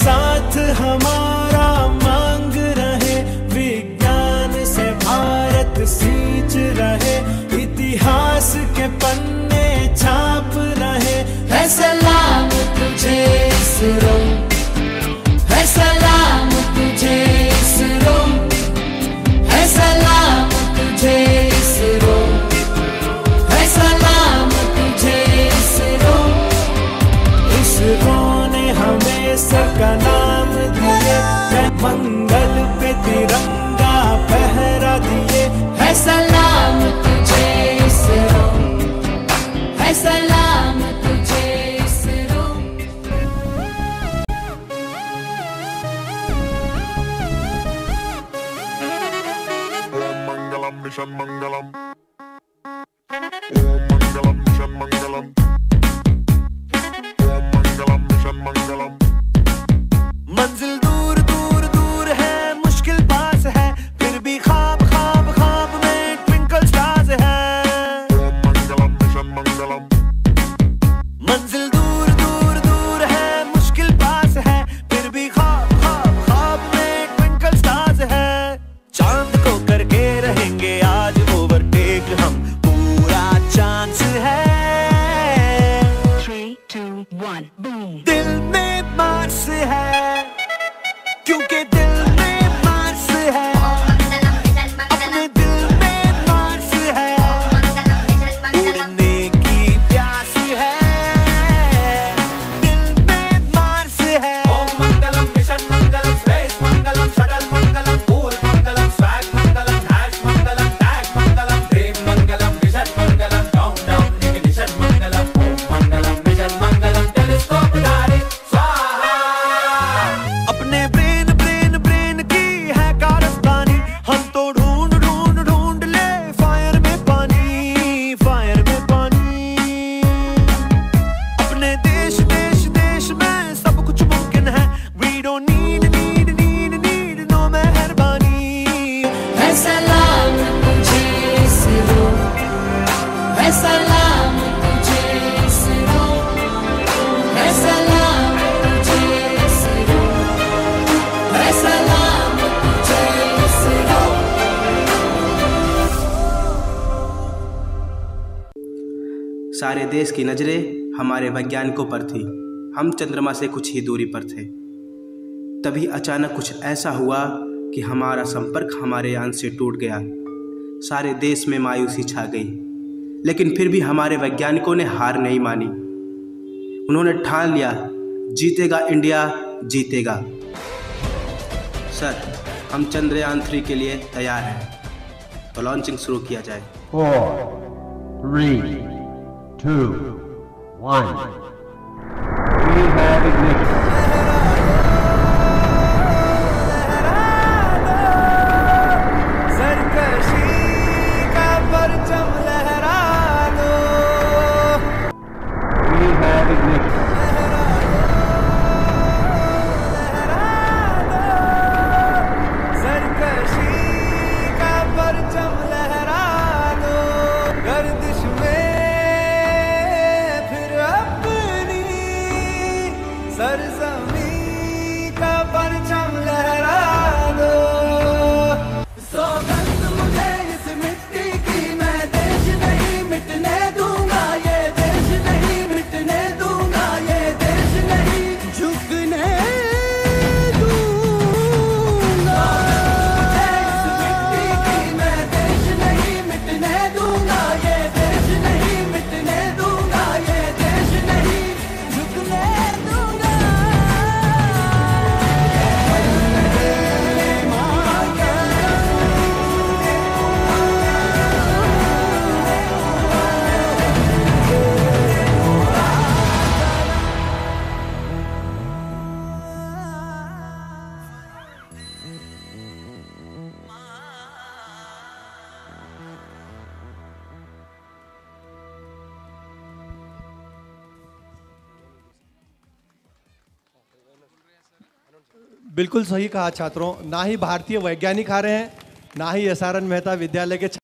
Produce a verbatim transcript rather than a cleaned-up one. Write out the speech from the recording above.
साथ हमारा मांग रहे, विज्ञान से भारत सींच रहे, इतिहास के पन्ने छाप रहे। है सलाम तुझे इसरो, है सलाम तुझे इसरो, है सलाम तुझे इसरो, है सलाम तुझे इसरो। इसरो ने हमें सर का नाम दिए, मंगल पे तिरंगा फहरा दिए। है सलाम तुझे इसरो, है सलाम तुझे इसरो। ओम मंगलम मिशन मंगलम, ओम मंगलम मिशन मंगलम, ओम मंगलम मिशन मंगलम। मंजिल दूर दूर दूर है, मुश्किल पास है, फिर भी ख्वाब ख्वाब ख्वाब में ट्विंकल स्टार्स है। ओम मंगलम मिशन मंगलम, मंजिल दूर दूर दूर है, मुश्किल पास है, फिर भी ख्वाब ख्वाब ख्वाब में ट्विंकल स्टार्स है। चांद को करके रहेंगे आज ओवरटेक हम, पूरा चांस है। Three, two, one, boom. दिल में मार्स है, क्योंकि दिल में मार्स है, अपने दिल में मार्स है, उड़ने की प्यास है, दिल में मार्स है। ओम मंगलम मिशन मंगलम, स्पेस मंगलम, शटल मंगलम, कूल मंगलम, स्वैग मंगलम, हैश मंगलम, टैग मंगलम, ड्रीम मंगलम, विजन मंगलम, काउंटडाउन इग्निशन मंगलम। ओम मंगलम मिशन मंगलम, टेलीस्कोप डायरेक्ट स्वाहा। अपने ब्रेन ब्रेन ब्रेन की है कारस्तानी, हम तो ढूंढ ढूंढ ढूंढ ले फायर में पानी, फायर में पानी। अपने देश देश देश में सब कुछ मुमकिन है, we don't need need need need no मेहरबानी। है सलाम तुझे इसरो, है सलाम तुझे इसरो, है सलाम तुझे इसरो, है सलाम तुझे इसरो। सारे देश की नज़रें हमारे वैज्ञानिकों पर थी। हम चंद्रमा से कुछ ही दूरी पर थे। तभी अचानक कुछ ऐसा हुआ कि हमारा संपर्क हमारे यान से टूट गया। सारे देश में मायूसी छा गई, लेकिन फिर भी हमारे वैज्ञानिकों ने हार नहीं मानी। उन्होंने ठान लिया, जीतेगा इंडिया, जीतेगा। सर, हम चंद्रयान थ्री के लिए तैयार हैं, तो लॉन्चिंग शुरू किया जाए। Four, three, two, one. We have ignition. सरकशी का परचम लहरा दो, We have ignition. सरकशी का परचम लहरा दो। गर्दिश में फिर अपनी सरजमी का परचम लहरा दो। सौगंध मुझे इस मिट्टी की, मैं देश नहीं मिटने दूंगा, ये देश नहीं मिटने दूंगा, ये देश नहीं झुकने दूंगा। मुझे इस मिट्टी की, मैं देश नहीं मिटने दूंगा, ये देश नहीं मिटने दूंगा, ये देश नहीं झुकने दूंगा। बिल्कुल सही कहा छात्रों। ना ही भारतीय वैज्ञानिक आ रहे हैं, ना ही एस आर एन मेहता विद्यालय के